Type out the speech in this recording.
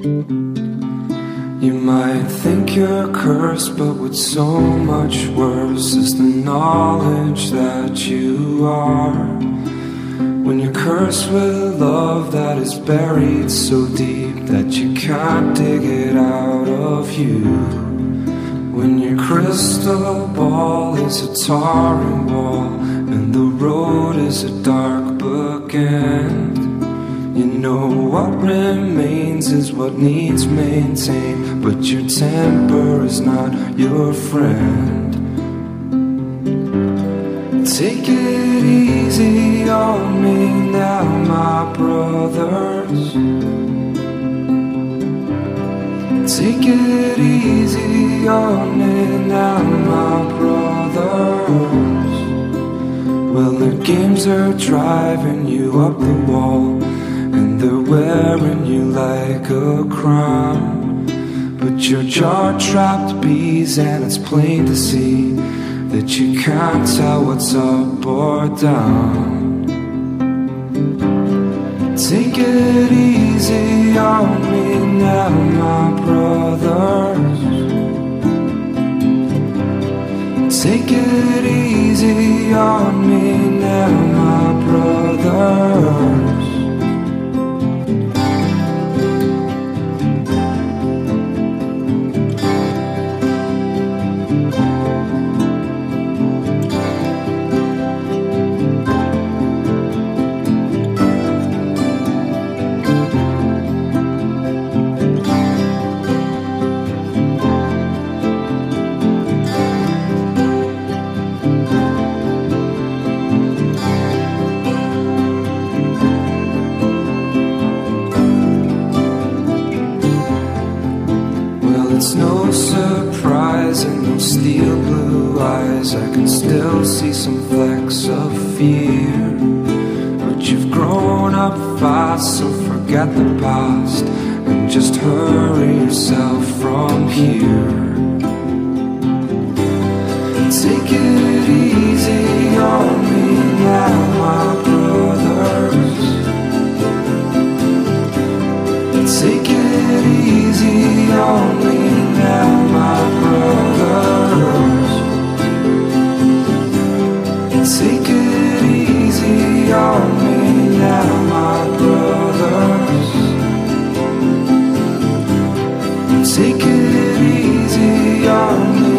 You might think you're cursed, but what's so much worse is the knowledge that you are. When you're cursed with love that is buried so deep that you can't dig it out of you. When your crystal ball is a tarring wall and the road is a dark bookend, you know what remains is what needs maintained, but your temper is not your friend. Take it easy on me now, my brothers. Take it easy on me now, my brothers. Well, the games are driving you up the wall, and they're wearing you like a crown. But you're jaw-trapped bees, and it's plain to see that you can't tell what's up or down. Take it easy on me now, my brothers. Take it easy on me now, my brothers. It's no surprise in those steel blue eyes, I can still see some flecks of fear. But you've grown up fast, so forget the past and just hurry yourself from here. Take it easy on me now, my brothers. Take it easy on me now, my brothers. Take it easy on me now, my brothers. Take it easy on me